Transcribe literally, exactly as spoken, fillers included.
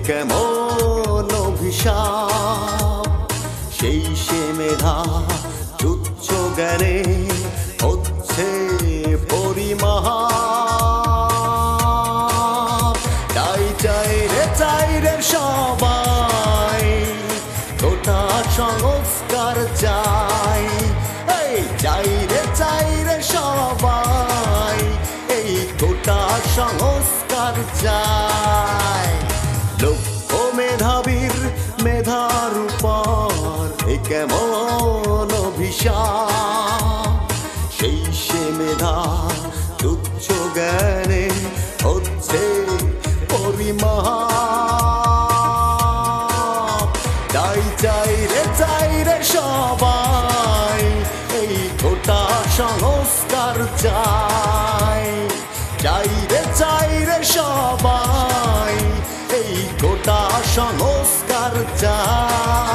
কেমন অভিশাপ, সেই সে মেধা তুচ্ছ জ্ঞানে হচ্ছে পরিমাপ। চাই চাই রে চাই রে সবাই গোটা সংস্কার চাই, এই চাই রে চাই রে সবাই এই গোটা সংস্কার চাই। লক্ষ মেধাবীর মেধার উপর এ কেমন অভিশাপ, সেই সে মেধা তুচ্ছ জ্ঞানে হচ্ছে পরিমাপ। চাই চাই রে চাই রে সবাই এই গোটা সংস্কার চাই, চাই রে চাই রে সবাই এই গোটা সংস্কার চাই।